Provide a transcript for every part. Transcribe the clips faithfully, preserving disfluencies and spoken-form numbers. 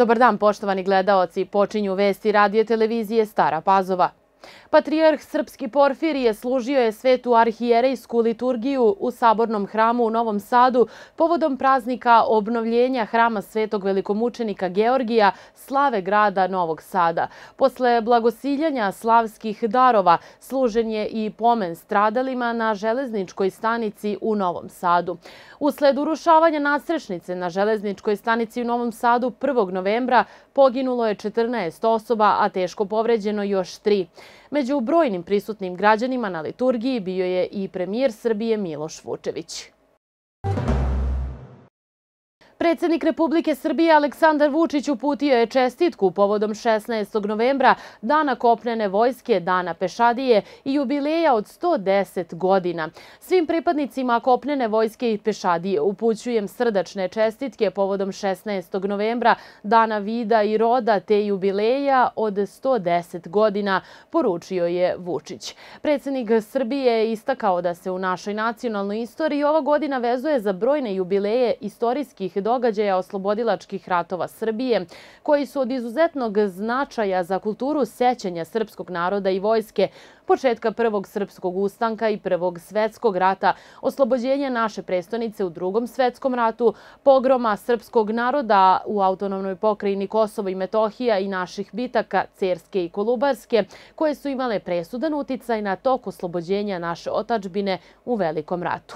Dobar dan, poštovani gledaoci. Počinju vesti radio televizije Stara Pazova. Patrijarh Srpski Porfirije služio je svetu arhijerejsku liturgiju u Sabornom hramu u Novom Sadu povodom praznika obnovljenja hrama svetog velikomučenika Georgija, slave grada Novog Sada. Posle blagosiljanja slavskih darova služen je i pomen stradalima na železničkoj stanici u Novom Sadu. Usled urušavanja nadstrešnice na železničkoj stanici u Novom Sadu prvog novembra poginulo je četrnaest osoba, a teško povređeno još tri. Među brojnim prisutnim građanima na liturgiji bio je i premijer Srbije Miloš Vučević. Predsjednik Republike Srbije Aleksandar Vučić uputio je čestitku povodom šesnaestog novembra, Dana kopnene vojske, Dana pešadije i jubileja od sto deset godina. Svim pripadnicima kopnene vojske i pešadije upućujem srdačne čestitke povodom šesnaestog novembra, Dana vida i roda te jubileja od sto deset godina, poručio je Vučić. Predsjednik Srbije je istakao da se u našoj nacionalnoj istoriji ova godina vezuje za brojne jubileje istorijskih događaja oslobodilačkih ratova Srbije, koji su od izuzetnog značaja za kulturu sećanja srpskog naroda i vojske, početka prvog srpskog ustanka i prvog svetskog rata, oslobođenja naše prestonice u drugom svetskom ratu, pogroma srpskog naroda u autonomnoj pokrajini Kosovo i Metohija i naših bitaka Cerske i Kolubarske, koje su imale presudan uticaj na tok oslobođenja naše otadžbine u Velikom ratu.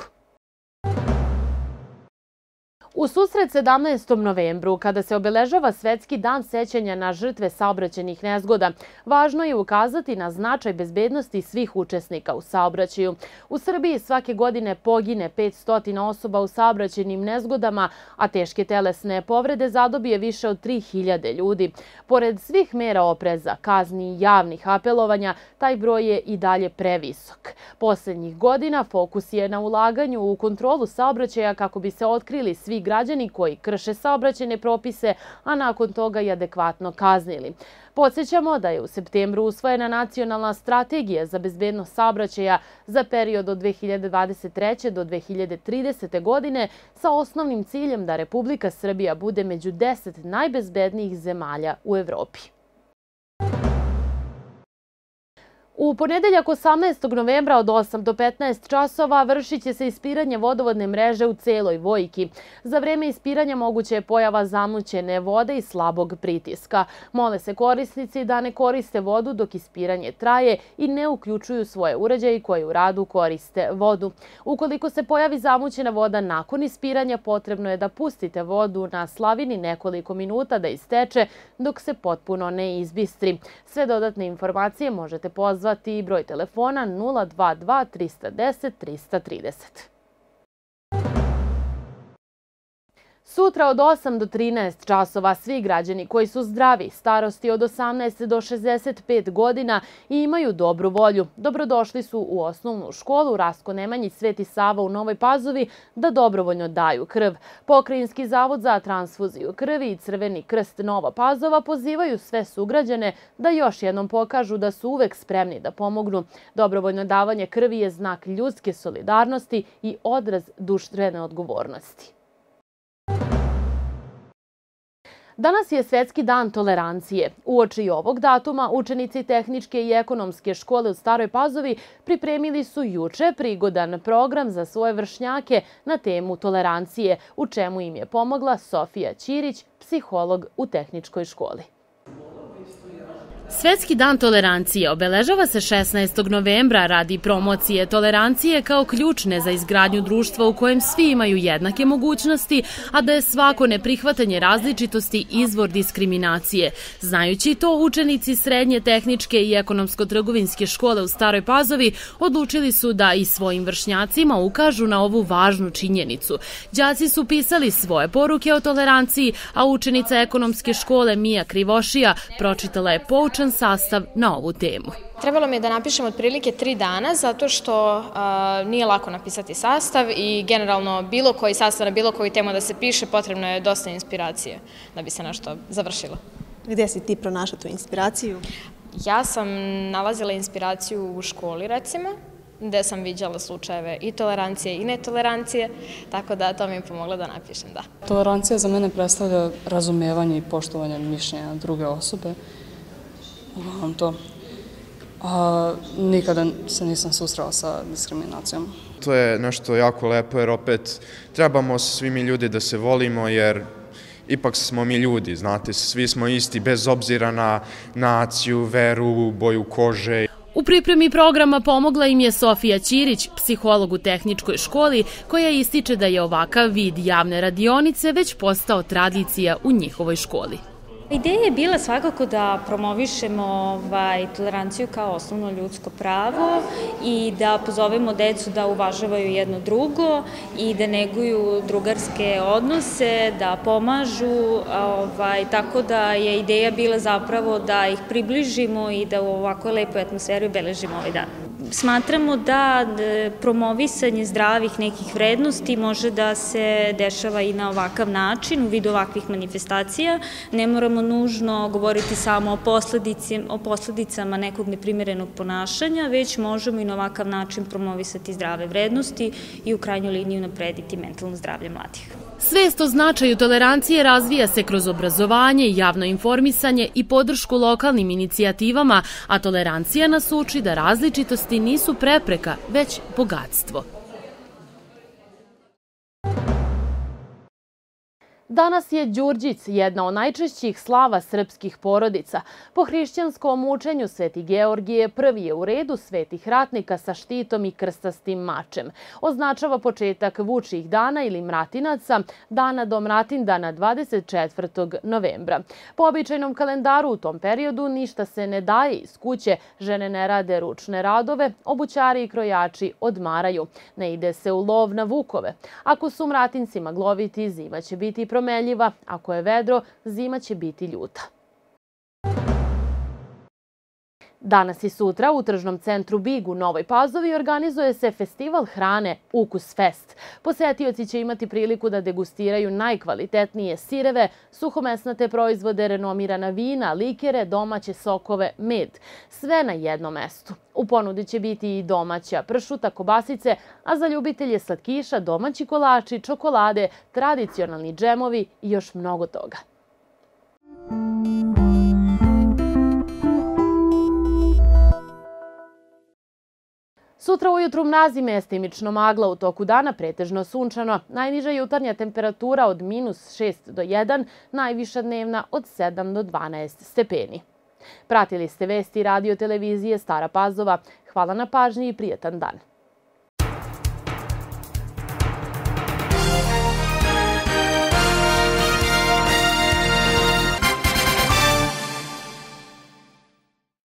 U susret sedamnaestom novembru, kada se obeležava Svetski dan sećanja na žrtve saobraćajnih nezgoda, važno je ukazati na značaj bezbednosti svih učesnika u saobraćaju. U Srbiji svake godine pogine petsto osoba u saobraćajnim nezgodama, a teške telesne povrede zadobije više od tri hiljade ljudi. Pored svih mera opreza, kazni i javnih apelovanja, taj broj je i dalje previsok. Poslednjih godina fokus je na ulaganju u kontrolu saobraćaja kako bi se otkrili svi građani koji krše saobraćajne propise, a nakon toga i adekvatno kaznili. Podsjećamo da je u septembru usvojena nacionalna strategija za bezbednost saobraćaja za period od dve hiljade dvadeset treće do dve hiljade tridesete. godine sa osnovnim ciljem da Republika Srbija bude među deset najbezbednijih zemalja u Evropi. U ponedeljak osamnaestog novembra od osam do petnaest časova vršit će se ispiranje vodovodne mreže u celoj Vojki. Za vreme ispiranja moguća je pojava zamućene vode i slabog pritiska. Mole se korisnici da ne koriste vodu dok ispiranje traje i ne uključuju svoje uređaje koji u radu koriste vodu. Ukoliko se pojavi zamućena voda nakon ispiranja, potrebno je da pustite vodu na slavini nekoliko minuta da isteče dok se potpuno ne izbistri. Sve dodatne informacije možete pozvati i broj telefona nula dva dva trista deset trista trideset. Sutra od osam do trinaest časova svi građani koji su zdravi, starosti od osamnaest do šezdeset pet godina i imaju dobru volju, dobrodošli su u osnovnu školu Rastko Nemanjić Sveti Sava u Novoj Pazovi da dobrovoljno daju krv. Pokrajinski zavod za transfuziju krvi i Crveni krst Nova Pazova pozivaju sve sugrađane da još jednom pokažu da su uvek spremni da pomognu. Dobrovoljno davanje krvi je znak ljudske solidarnosti i odraz društvene odgovornosti. Danas je Svetski dan tolerancije. Uoči ovog datuma učenici Tehničke i ekonomske škole u Staroj Pazovi pripremili su juče prigodan program za svoje vršnjake na temu tolerancije, u čemu im je pomogla Sofija Ćirić, psiholog u Tehničkoj školi. Svetski dan tolerancije obeležava se šesnaestog novembra radi promocije tolerancije kao ključne za izgradnju društva u kojem svi imaju jednake mogućnosti, a da je svako neprihvatanje različitosti izvor diskriminacije. Znajući to, učenici Srednje tehničke i ekonomsko-trgovinske škole u Staroj Pazovi odlučili su da i svojim vršnjacima ukažu na ovu važnu činjenicu. Đaci su pisali svoje poruke o toleranciji, a učenica ekonomske škole Mija Krivošija pročitala je poučan sastav na ovu temu. Trebalo mi je da napišem otprilike tri dana zato što a, nije lako napisati sastav i generalno bilo koji sastav na bilo koju temu da se piše potrebno je dosta inspiracije da bi se nešto završilo. Gdje si ti pronašla tu inspiraciju? Ja sam nalazila inspiraciju u školi recimo. gde sam viđala slučajeve i tolerancije i netolerancije, tako da to mi je pomoglo da napišem, da. Tolerancija za mene predstavlja razumevanje i poštovanje mišljenja druge osobe. Uglavnom to. A nikada se nisam susrela sa diskriminacijom. To je nešto jako lepo jer opet trebamo svi mi ljudi da se volimo jer ipak smo mi ljudi, znate, svi smo isti bez obzira na naciju, veru, boju kože. U pripremi programa pomogla im je Sofija Ćirić, psiholog u tehničkoj školi, koja ističe da je ovakav vid javne radionice već postao tradicija u njihovoj školi. Ideja je bila svakako da promovišemo toleranciju kao osnovno ljudsko pravo i da pozovemo decu da uvažavaju jedno drugo i da neguju drugarske odnose, da pomažu, tako da je ideja bila zapravo da ih približimo i da u ovakvoj lepoj atmosferi obeležimo ovaj dan. Smatramo da promovisanje zdravih nekih vrednosti može da se dešava i na ovakav način, u vidu ovakvih manifestacija. Ne moramo nužno govoriti samo o posledicama nekog neprimerenog ponašanja, već možemo i na ovakav način promovisati zdrave vrednosti i u krajnjoj liniji unaprediti mentalno zdravlje mladih. Svest o značaju tolerancije razvija se kroz obrazovanje, javno informisanje i podršku lokalnim inicijativama, a tolerancija nas uči da različitosti nisu prepreka, već bogatstvo. Danas je Đurđic jedna od najčešćih slava srpskih porodica. Po hrišćanskom učenju Sveti Georgije prvi je u redu svetih ratnika sa štitom i krstastim mačem. Označava početak vučjih dana ili mratinaca, dana do mratindana dvadeset četvrtog novembra. Po običajnom kalendaru u tom periodu ništa se ne daje iz kuće, žene ne rade ručne radove, obućari i krojači odmaraju. Ne ide se u lov na vukove. Ako su mratinci magloviti, zima će biti promenljiva, ako je vedro, zima će biti ljuta. Danas i sutra u tržnom centru Big u Novoj Pazovi organizuje se festival hrane Ukus Fest. Posetioci će imati priliku da degustiraju najkvalitetnije sireve, suhomesnate proizvode, renomirana vina, likere, domaće sokove, med. Sve na jednom mestu. U ponudi će biti i domaća pršuta, kobasice, a za ljubitelje slatkiša domaći kolači, čokolade, tradicionalni džemovi i još mnogo toga. Sutra ujutru mraz i mestimično magla, u toku dana pretežno sunčano. Najniža jutarnja temperatura od minus šest do jedan, najviša dnevna od sedam do dvanaest stepeni. Pratili ste vesti radio televizije Stara Pazova. Hvala na pažnji i prijetan dan.